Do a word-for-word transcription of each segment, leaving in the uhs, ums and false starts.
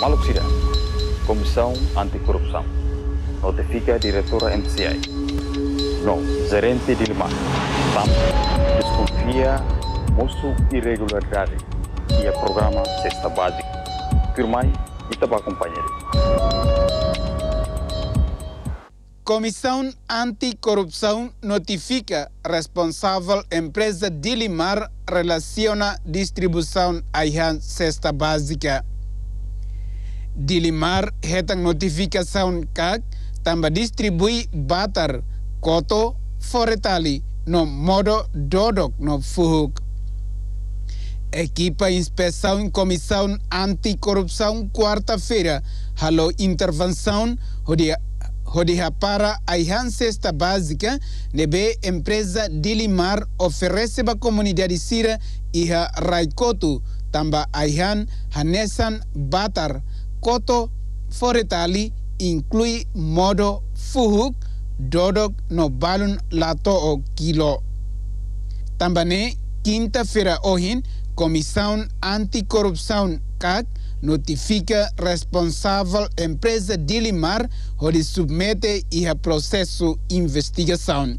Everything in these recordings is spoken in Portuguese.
Maluk Sida, Comissão Anticorrupção, notifica a diretora M C I. No, gerente Dilimar, Tam, desconfia moço irregularidade e a programa Cesta Básica. Firmai e taba companheiro. Comissão Anticorrupção notifica responsável empresa Dilimar relaciona distribuição a cesta básica. Dilimar hetang notificação kak tambah distribui batar koto foretali no modo dodok no fuhuk. Equipa inspeção em comissão anticorrupção quarta-feira halo intervenção hodia Hodiha para a cesta básica, nebe empresa Dilimar oferece a comunidade Sira e a Raikotu, tamba aihan Hanesan Batar, Koto Foretali, inclui modo fuhuk, dodok no balun lato o kilo. Tambane, quinta-feira ohin, Comissão Anticorrupção C A C notifica responsável empresa Dilimar onde submete e a processo investigação.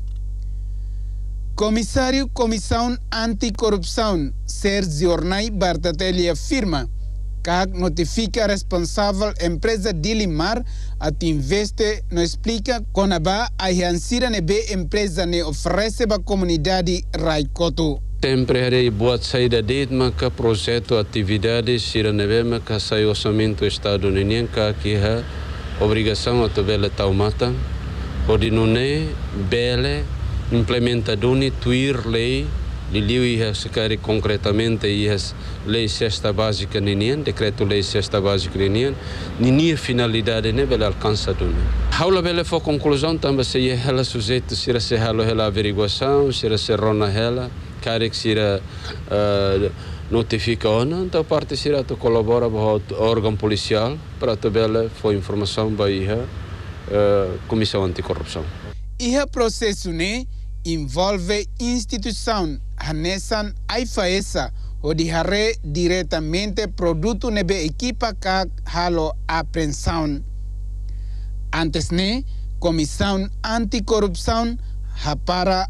Comissário Comissão Anticorrupção Sérgio Ornai Bartatelli afirma que C A C notifica responsável empresa Dilimar a te investe no explica com a ba a hansira nebe empresa ne oferece a comunidade Raikotu. Sempre harei buat saída de maka projeto atividades sira neve que sai orçamento Estado União que aqui a obrigação a tovela taumata odi nune bele implementaduni tuir lei de liu ia secari concretamente ia lei cesta básica ninian decreto lei cesta básica ninian nini finalidade ne bela alcança dune haula bele fo conclusão também se ia ela sujeito sira se halo ela averiguação sira se rona ela Karek sira uh, notifica ona, então parte sira tu colabora com o órgão policial para tabela foi informação para a uh, Comissão Anticorrupção. E o processo né envolve instituição Hanesan Aifaesa onde haré diretamente produto nebe equipa que halo apreensão. Antes né Comissão Anticorrupção para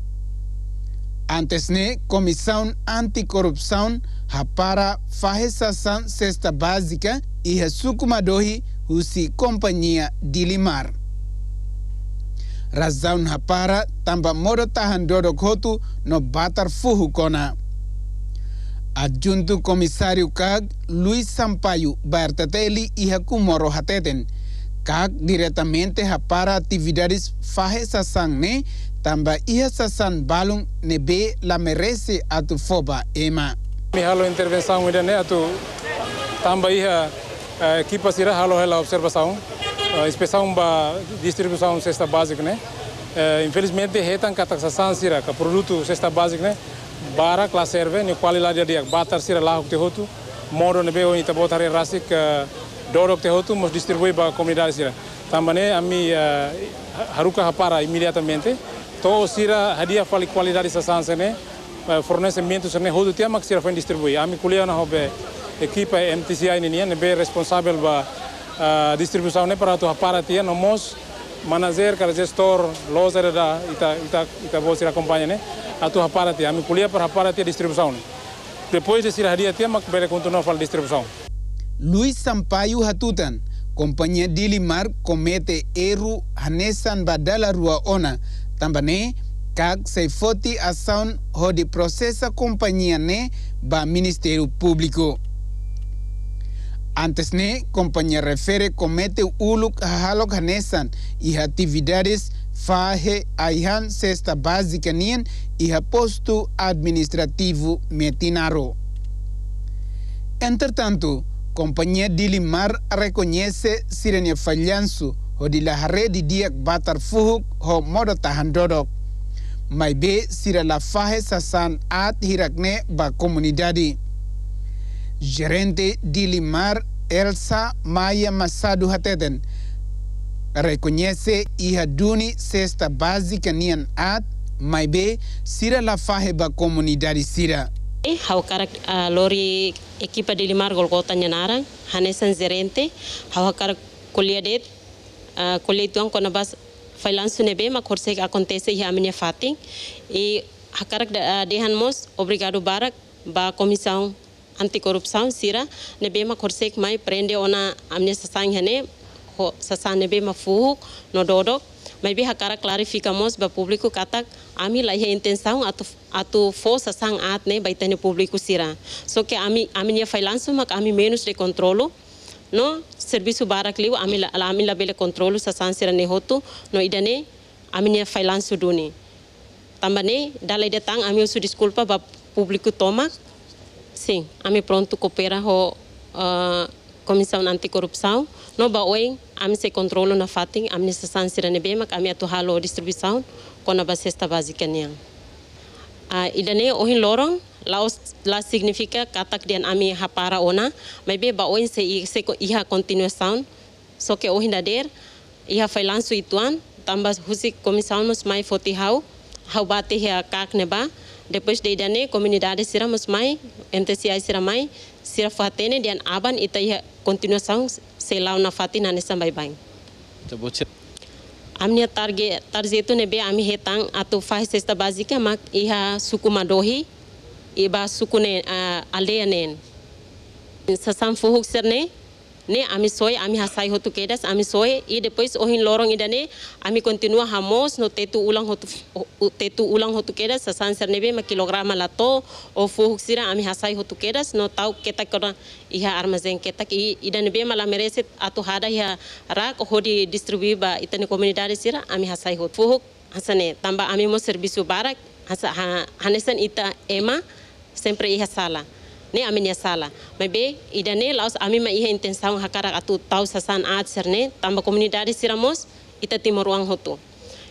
Antes ne Comissão Anticorrupção para fahesação cesta básica e a sucumadohi husi companhia Dilimar. Razão para tamba modo tahandodo kotu no batar fuhu kona. Adjunto Comissário C A C Luis Sampaio Bartatelli e a Kumoro Hateten. C A C diretamente para atividades fahesação ne Tamba ia sasan balung nebe la merece atu foba ema. Mi halo intervenção ida ne atu tamba ia equipa sira halo ela observação inspeção ba distribuição cesta básica né infelizmente retan katasasan sira ka produto cesta básica né bara classe serve ne qualidade dia batar sira lá te hotu modo nebe o ita botare rasik dorok te hotu mos distribui ba comunidade sira tamba ne ami haruka hapara imediatamente to sira hadia fali qualidade sasanse ne fornecimento sene hodo tia mak sira foi distribui ami kulia na hobe equipa M T C I ni ne be responsável ba distribuição ne para to para tia no mos manager kar gestor loser da ita ita ita bo sira companhia ne atu para tia ami kulia para para tia distribuição depois de sira hadia tia mak bere continuar fal distribuição. Luis Sampaio Hatutan companhia Dilimar comete erro Hanesan badala rua ona também C A C se foti ação onde processa a companhia ne ba Ministério Público. Antes ne companhia refere comete uluk halok hanesan e atividades fahe aihan cesta básica nien e a posto administrativo metinaro. Entretanto, companhia Dilimar reconhece sirene falhanço onde la rede dia batar fuhuk ho modo tahandodok. Mai be sira la fahe sasan at hirakne ba comunidade. Gerente Dilimar Elsa Maya Masadu Hateten reconhece e haduni cesta básica nian at mai be sira la fahe ba comunidade sira. Hau karak uh, lori equipa de Limar Golgota Nyanarang, Hanesan Zerente, hau karak kuliah det, uh, kuliah tuang kona bas failansu nebe mak horsek acontece hi aminha fating e hakarak uh, dehan mos obrigado barak ba comissão anticorrupção sira nebe mak horsek mai prende ona aminha sasang hane ho sasang nebe ma fu no dodok mai be hakara clarificamos ba público katak ami lai intenção atu atu fo sasang at ne baitane público sira so que ami aminha failansu mak ami menos de controlo no serviço barak liu ami la ami la bele controlo sa sansira ne hotu no idane ami ne failansu duni tambane dalai datang ami usu desculpa ba público toma sim ami pronto coopera ho uh, comissão anticorrupção no ba oi ami se controlo na fating ami sa sansira ne be mak ami atu halo distribuição kona ba cesta básica niang a uh, idane ohin lorong laos la significa katak dian ami hapara ona maybe ba oin se se iha continuação so que ohin dader iha failansu ituan tambah husi comissão nos mai foti hau hau bate ha kak neba depois de dane comunidade sira mus mai M T C I sira mai sira fatene dian aban ita iha continuação se lau na fatina nessa bye bye amnia target targetu nebe ami hetang atu faz cesta básica mak iha suku madohi iba sukune uh, aldeia nen sasam fuhuk serne ne ami soy ami hasai hotu kedas ami soy e depois ohin lorong idane ami continua hamos no tetu ulang hotu tetu ulang hotu kedas sasan sernebe ma kilograma lato o fuhuk sira ami hasai hotu kedas no tau ketak kona iha armazen ketak idane be mala merece atu hada iha rak hodi distribui ba itane komunidade sira ami hasai hotu fuhuk hasane tamba ami mo serviço barak hasa hanesan ita ema sempre iha sala ne aminia sala maybe idane laos ami ma iha intenção hakara atu tau sasan at serne tamba komunidade siramos ita timuruang hotu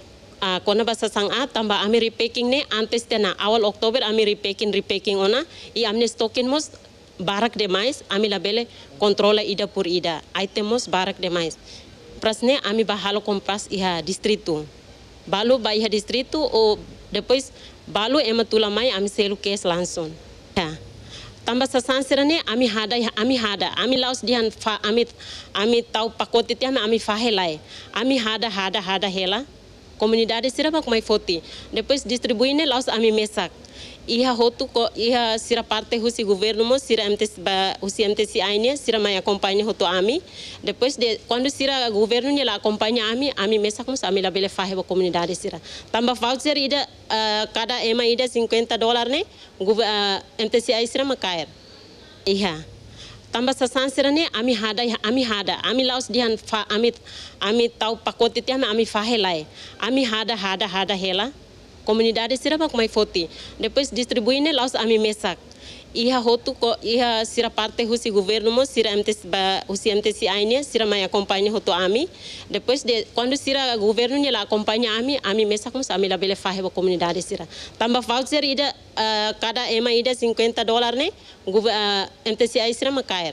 a kona basa sang at tamba ami repacking ne antes tena awal oktober ami repacking repacking ona i amne stocking mos barak demais ami labele controla ida por ida itemos barak demais prasne ami bahalo compras iha distrito balu ba iha distrito o depois balu ema tula mai ami selu kes langsung ya tambah sasansirane ami hada ami hada ami laos dihan fa ami ami tau pakote tiam ami fahelai ami hada hada hada hela komunidade sira bak mai foti depois distribuine laos ami mesak iha hotu ko iha sira parte husi governo mo sira M T C ba husi M T C I ne sira mai acompanha hotu ami depois de quando sira governo ne la acompanha ami ami mesak mo ami la bele fahe ba komunidade sira tamba voucher ida uh, cada ema ida cinquenta dólar ne uh, M T C I sira makair iha tamba sasan sira ne ami hada ami hada ami laos dihan fa ami ami tau pakote tiam ami fahe lai ami hada hada hada hela komunidade sira bak mai foti depois distribuine laos ami mesak iha hotu ko iha sira parte husi governo mo sira M T C ba husi M T C I ne sira mai acompanha hotu ami depois de quando sira governo ne la acompanha ami ami mesak mo ami la bele fahe ba komunidade sira tamba voucher ida uh, cada ema ida cinquenta dólar ne uh, M T C I sira makair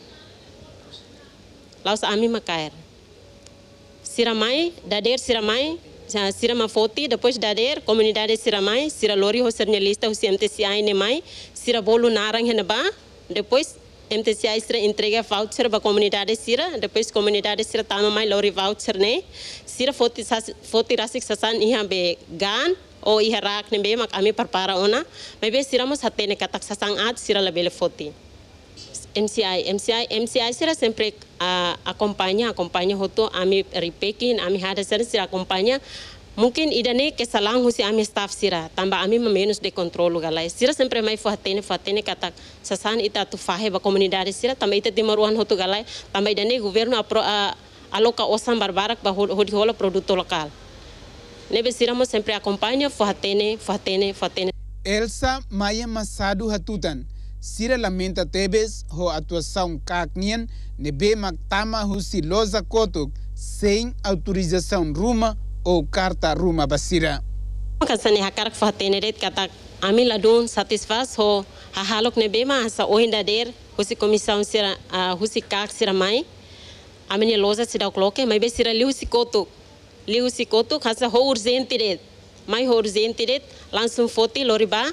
laos ami makair sira mai dader sira mai sira ma foti depois dader comunidade sira mai sira lori ho jornalista o M T C I ne mai sira bolu narang hena ba depois M T C I sira entrega voucher ba comunidade sira depois comunidade sira tama mai lori voucher ne sira foti foti rasik sasan iha be gan o iha rak ne be mak ami parpara ona maybe sira mos hatene katak sasang at sira labele foti M C I, M C I, M C I sira sempre uh, acompanha, acompanha hoto ami repacking, ami hada sira sira acompanha. Mungkin idane kesalahan husi ami staff sira, tambah ami menos de controlo galai. Sira sempre mai fatene fatene kata sasan ita tu fahe ba komunidade sira, tambah ita timaruan hoto galai, tambah idane governo apro uh, aloka osam barbarak ba hodi hola produto lokal. Nebe sira mo sempre acompanha fatene fatene fatene. Elsa Maya Masadu Hatutan sira lamenta tebes ho atuação kaknian nebe maktama husi loza kotuk sem autorização ruma ou carta ruma basira. Kasane hakarak fatene ret kata ami ladun satisfaz ho hahalok nebe ma sa ohinda der husi comissão sira uh, husi kak sira mai amine loza sira cloque mai be sira li husi kotuk li husi kotuk hasa ho urgente ret mai ho urgente ret langsung foti loriba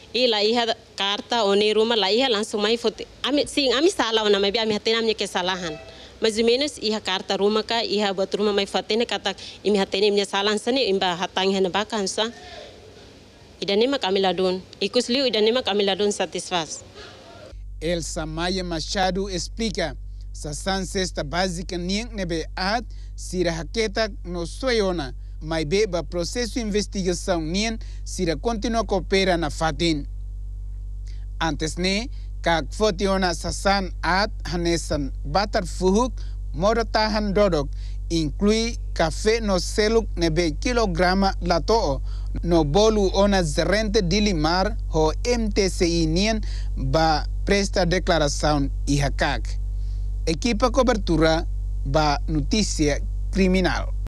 E la hija carta oni rumah la hija langsung mai foto. Ami sim ami salah na mai ami hatena ami kesalahan. Mais ou menos iha carta rumah ka iha buat rumah mai fatene kata imi hatene minha salah sani imba hatang hena bakansa. Idanema kami ladun. Ikus liu idanema kami ladun satisfaz. Elsa Maia Machado explica sasan cesta básica niang nebe at sira haketa no soyona mai be ba processo investigação nien sira continua coopera na fatin. Antes ne kak fotiona sasan at hanesan batar fuhuk modo tahan dodok inclui café no seluk nebe kilograma lato no bolu ona zerente dilimar ho M T C I nien ba presta declaração e hakak. Equipa cobertura ba notícia criminal.